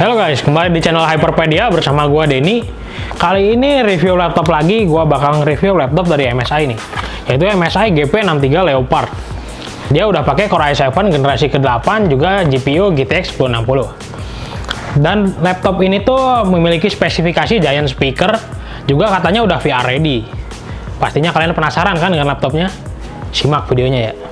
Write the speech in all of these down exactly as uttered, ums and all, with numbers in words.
Halo guys, kembali di channel Hyperpedia bersama gua Denny. Kali ini review laptop lagi, gua bakal nge-review laptop dari M S I nih, yaitu M S I G P enam tiga Leopard. Dia udah pakai Core i tujuh generasi ke delapan, juga G P U G T X sepuluh enam puluh. Dan laptop ini tuh memiliki spesifikasi giant speaker, juga katanya udah V R ready. Pastinya kalian penasaran kan dengan laptopnya? Simak videonya ya.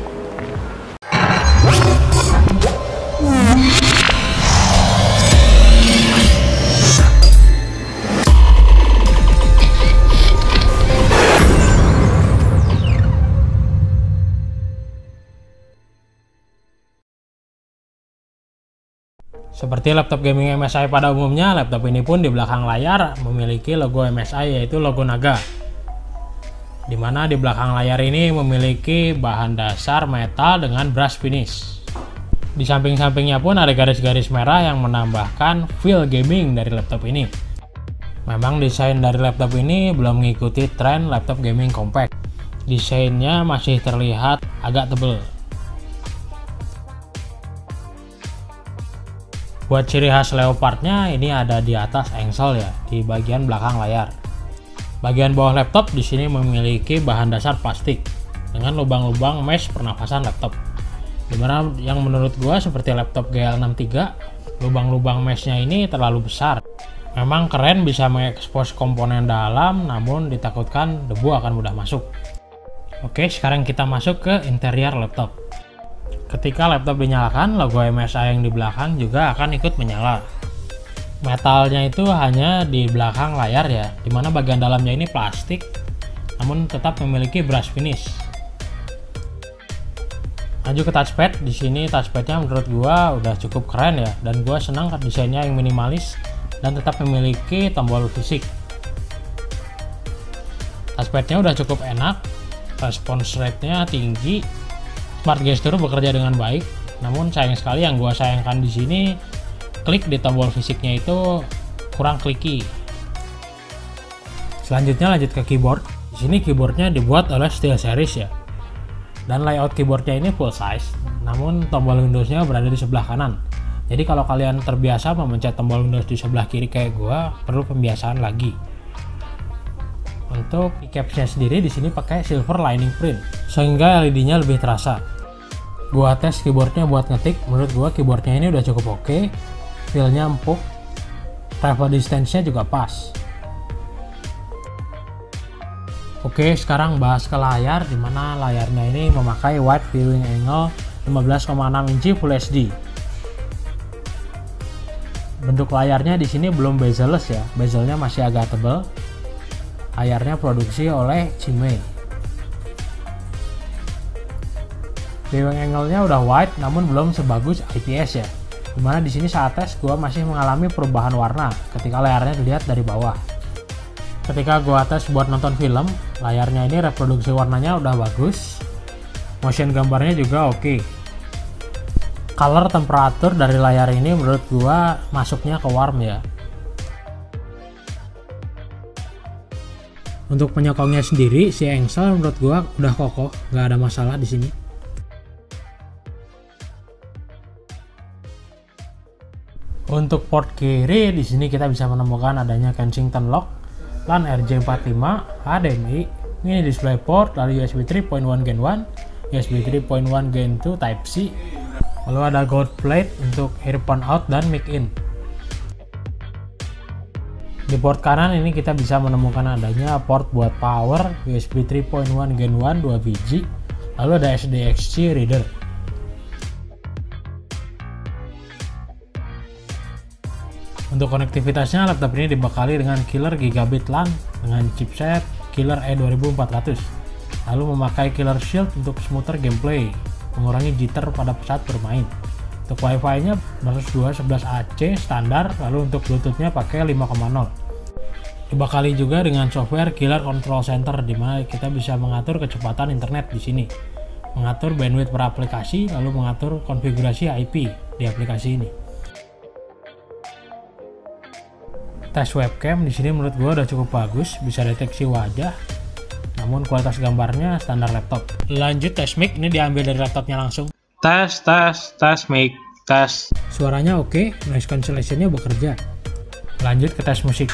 Seperti laptop gaming M S I pada umumnya, laptop ini pun di belakang layar memiliki logo M S I, yaitu logo naga. Dimana di belakang layar ini memiliki bahan dasar metal dengan brush finish. Di samping-sampingnya pun ada garis-garis merah yang menambahkan feel gaming dari laptop ini. Memang desain dari laptop ini belum mengikuti tren laptop gaming compact. Desainnya masih terlihat agak tebal. Buat ciri khas Leopardnya, ini ada di atas engsel ya, di bagian belakang layar. Bagian bawah laptop di sini memiliki bahan dasar plastik dengan lubang-lubang mesh pernafasan laptop. Dimana yang menurut gua seperti laptop G L enam tiga, lubang-lubang meshnya ini terlalu besar. Memang keren bisa mengekspos komponen dalam, namun ditakutkan debu akan mudah masuk. Oke, sekarang kita masuk ke interior laptop. Ketika laptop dinyalakan, logo M S I yang di belakang juga akan ikut menyala. Metalnya itu hanya di belakang layar ya, dimana bagian dalamnya ini plastik, namun tetap memiliki brush finish. Lanjut ke touchpad, di sini touchpadnya menurut gua udah cukup keren ya, dan gua senang desainnya yang minimalis dan tetap memiliki tombol fisik. Touchpadnya udah cukup enak, response rate-nya tinggi. Smart Gesture bekerja dengan baik, namun sayang sekali yang gua sayangkan di sini klik di tombol fisiknya itu kurang kliki. Selanjutnya lanjut ke keyboard. Di sini keyboardnya dibuat oleh SteelSeries ya, dan layout keyboardnya ini full size, namun tombol Windowsnya berada di sebelah kanan. Jadi kalau kalian terbiasa memencet tombol Windows di sebelah kiri kayak gua, perlu pembiasaan lagi. Untuk keycapsnya sendiri di sini pakai silver lining print, sehingga L E D-nya lebih terasa. Gua tes keyboardnya buat ngetik, menurut gua keyboardnya ini udah cukup oke, feel-nya empuk, travel distance-nya juga pas. Oke, sekarang bahas ke layar, dimana layarnya ini memakai wide viewing angle lima belas koma enam inci Full H D. Bentuk layarnya di sini belum bezel-less ya, bezelnya masih agak tebal. Layarnya produksi oleh Cime. Viewing angle-nya udah wide, namun belum sebagus I P S ya. Dimana di sini saat tes gua masih mengalami perubahan warna ketika layarnya dilihat dari bawah. Ketika gua tes buat nonton film, layarnya ini reproduksi warnanya udah bagus. Motion gambarnya juga oke. Color temperatur dari layar ini menurut gua masuknya ke warm ya. Untuk penyokongnya sendiri, si engsel menurut gua udah kokoh, nggak ada masalah di sini. Untuk port kiri, di sini kita bisa menemukan adanya Kensington lock, LAN R J empat puluh lima, H D M I, mini display port, lalu U S B tiga titik satu Gen satu, U S B tiga titik satu Gen dua Type C, lalu ada gold plate untuk earphone out dan mic in. Di port kanan ini kita bisa menemukan adanya port buat power, U S B tiga titik satu Gen satu dua biji, lalu ada S D X C reader. Untuk konektivitasnya, laptop ini dibekali dengan killer gigabit LAN dengan chipset Killer E dua ribu empat ratus, lalu memakai killer shield untuk smoother gameplay, mengurangi jitter pada saat bermain. Untuk Wi-Fi-nya versus dua sebelas A C standar, lalu untuk Bluetooth-nya pakai lima koma nol. Dibekali juga dengan software Killer Control Center, di mana kita bisa mengatur kecepatan internet di sini, mengatur bandwidth per aplikasi, lalu mengatur konfigurasi I P di aplikasi ini. Tes webcam di sini menurut gue udah cukup bagus, bisa deteksi wajah, namun kualitas gambarnya standar laptop. Lanjut tes mic, ini diambil dari laptopnya langsung. Tes, tes, tes mic. Tes. Suaranya oke, noise cancellation-nya bekerja. Lanjut ke tes musik.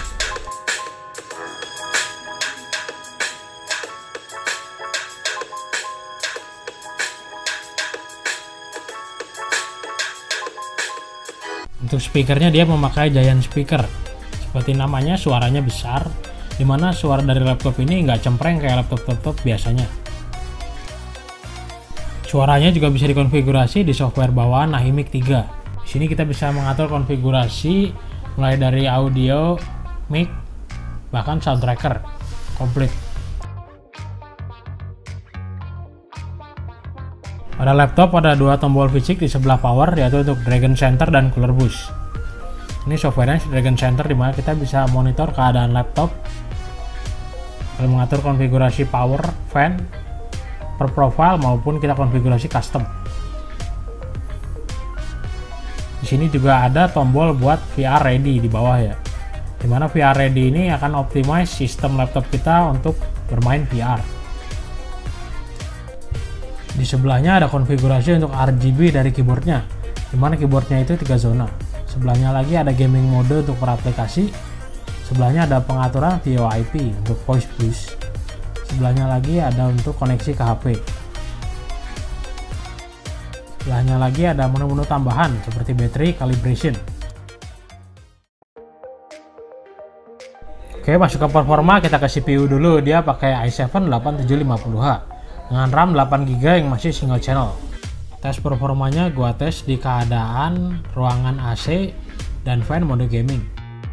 Untuk speakernya dia memakai giant speaker. Seperti namanya, suaranya besar, dimana suara dari laptop ini nggak cempreng kayak laptop-laptop biasanya. Suaranya juga bisa dikonfigurasi di software bawaan Nahimic tiga. Di sini kita bisa mengatur konfigurasi mulai dari audio, mic, bahkan sound tracker komplit. Pada laptop ada dua tombol fisik di sebelah power, yaitu untuk Dragon Center dan Cooler Boost. Ini softwarenya Dragon Center, dimana kita bisa monitor keadaan laptop, lalu mengatur konfigurasi power, fan, per profile, maupun kita konfigurasi custom. Di sini juga ada tombol buat V R ready di bawah ya, dimana V R ready ini akan optimize sistem laptop kita untuk bermain V R. Di sebelahnya ada konfigurasi untuk R G B dari keyboardnya, dimana keyboardnya itu tiga zona. Sebelahnya lagi ada gaming mode untuk per aplikasi. Sebelahnya ada pengaturan V O I P untuk voice boost. Sebelahnya lagi ada untuk koneksi ke H P. Sebelahnya lagi ada menu-menu tambahan seperti battery calibration. Oke, masuk ke performa, kita ke C P U dulu. Dia pakai i tujuh delapan tujuh lima nol H dengan RAM delapan giga yang masih single channel. Tes performanya gua tes di keadaan ruangan A C dan fan mode gaming.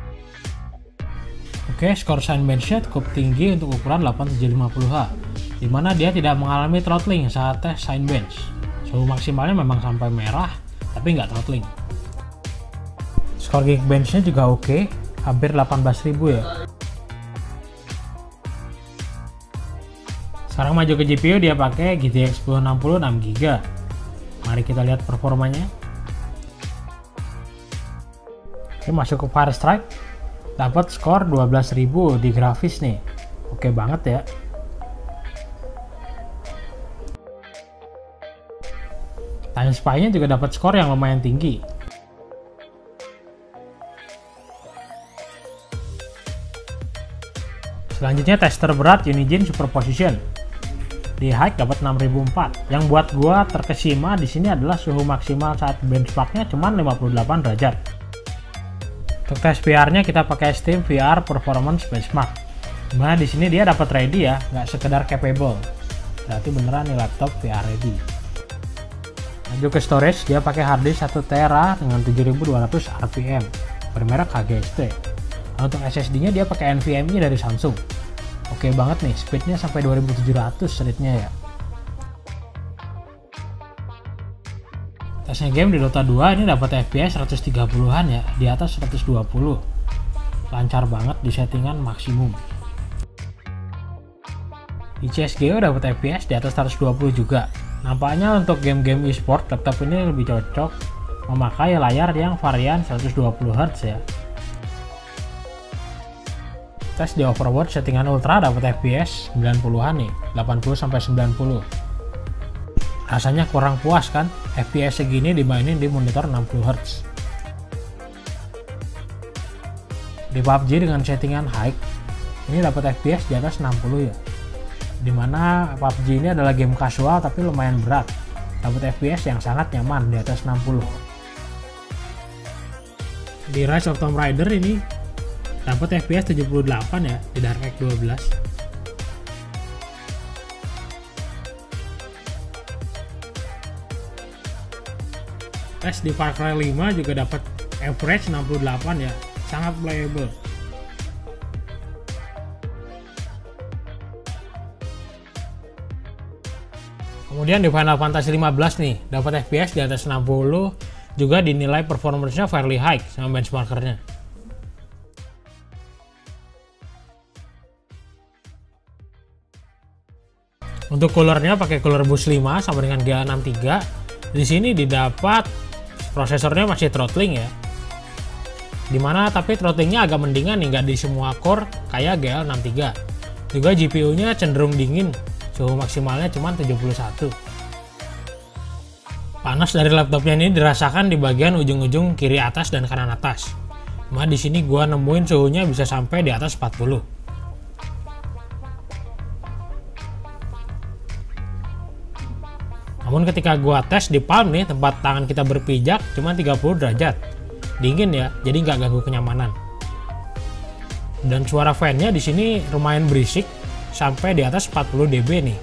Oke, skor Cinebench-nya cukup tinggi untuk ukuran delapan tujuh lima nol H, dimana dia tidak mengalami throttling saat tes Cinebench. Suhu maksimalnya memang sampai merah, tapi nggak throttling. Skor Geekbench-nya juga oke, hampir delapan belas ribu ya. Sekarang maju ke G P U, dia pakai G T X sepuluh enam puluh enam giga. Mari kita lihat performanya. Oke, masuk ke Firestrike. Dapat skor dua belas ribu di grafis nih. Oke banget ya. Time Spy-nya juga dapat skor yang lumayan tinggi. Selanjutnya tes terberat Unigine Superposition. Di high dapat enam ribu empat. Yang buat gua terkesima di sini adalah suhu maksimal saat benchmarknya cuma lima puluh delapan derajat. Untuk tes V R-nya kita pakai Steam V R Performance Benchmark. Dimana di sini dia dapat ready ya, nggak sekedar capable. Berarti beneran nih laptop V R ready. Lanjut ke storage, dia pakai hard disk satu tera dengan tujuh ribu dua ratus R P M bermerek H G S T. Nah, untuk S S D-nya dia pakai NVMe dari Samsung. Oke banget nih, speednya sampai dua ribu tujuh ratus read-nya ya. Tesnya game di Dota dua ini dapat F P S seratus tiga puluhan ya, di atas seratus dua puluh. Lancar banget di settingan maksimum. Di C S G O dapat F P S di atas seratus dua puluh juga. Nampaknya untuk game-game e-sport laptop ini lebih cocok memakai layar yang varian seratus dua puluh hertz ya. Tes di Overwatch settingan ultra dapat F P S sembilan puluhan nih, delapan puluh sampai sembilan puluh. Rasanya kurang puas kan, F P S segini dimainin di monitor enam puluh hertz. Di P U B G dengan settingan high, ini dapat F P S di atas enam puluh ya. Dimana P U B G ini adalah game casual tapi lumayan berat, dapat F P S yang sangat nyaman di atas enam puluh. Di Rise of Tomb Raider ini dapat F P S tujuh puluh delapan ya di DirectX dua belas. Tes di Far Cry lima juga dapat average enam puluh delapan ya, sangat playable. Kemudian di Final Fantasy lima belas nih dapat F P S di atas enam puluh, juga dinilai performance-nya fairly high sama benchmarkernya. Untuk coolernya pakai Cooler Boost lima sama dengan G A enam tiga. Di sini didapat prosesornya masih throttling ya. Dimana tapi throttlingnya agak mendingan nih, nggak di semua core kayak G L enam tiga. Juga G P U-nya cenderung dingin, suhu maksimalnya cuma tujuh puluh satu. Panas dari laptopnya ini dirasakan di bagian ujung-ujung kiri atas dan kanan atas. Cuma di sini gua nemuin suhunya bisa sampai di atas empat puluh. Namun ketika gua tes di palm nih, tempat tangan kita berpijak, cuma tiga puluh derajat. Dingin ya, jadi nggak ganggu kenyamanan. Dan suara fan-nya di sini lumayan berisik, sampai di atas empat puluh decibel nih.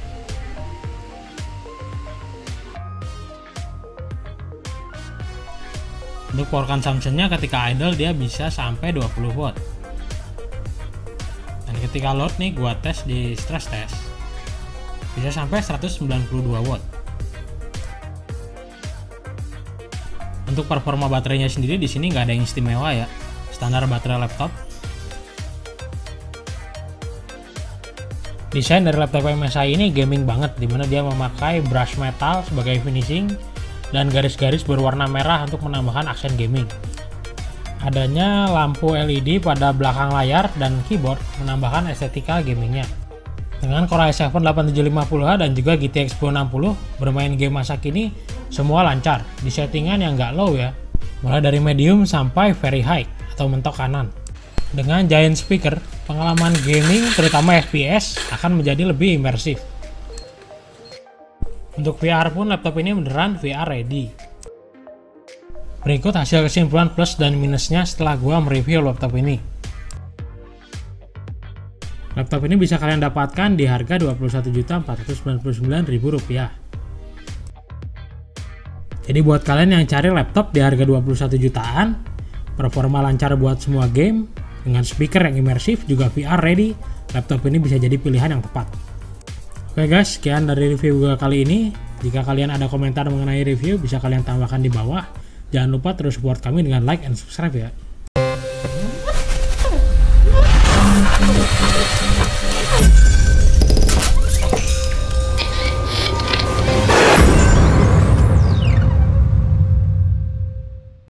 Untuk power consumption-nya ketika idle dia bisa sampai dua puluh watt. Dan ketika load nih gua tes di stress test bisa sampai seratus sembilan puluh dua watt. Untuk performa baterainya sendiri di sini nggak ada yang istimewa ya, standar baterai laptop. Desain dari laptop M S I ini gaming banget, dimana dia memakai brush metal sebagai finishing dan garis-garis berwarna merah untuk menambahkan aksen gaming. Adanya lampu L E D pada belakang layar dan keyboard menambahkan estetika gamingnya. Dengan Core i tujuh delapan tujuh lima nol H dan juga G T X sepuluh enam puluh, bermain game masa kini semua lancar di settingan yang nggak low ya, mulai dari medium sampai very high atau mentok kanan. Dengan giant speaker, pengalaman gaming terutama F P S akan menjadi lebih imersif. Untuk V R pun laptop ini beneran V R ready. Berikut hasil kesimpulan plus dan minusnya setelah gua mereview laptop ini. Laptop ini bisa kalian dapatkan di harga dua puluh satu juta empat ratus sembilan puluh sembilan ribu rupiah. Jadi buat kalian yang cari laptop di harga dua puluh satu jutaan, performa lancar buat semua game, dengan speaker yang imersif juga V R ready, laptop ini bisa jadi pilihan yang tepat. Oke guys, sekian dari review gue kali ini. Jika kalian ada komentar mengenai review, bisa kalian tambahkan di bawah. Jangan lupa terus support kami dengan like and subscribe ya.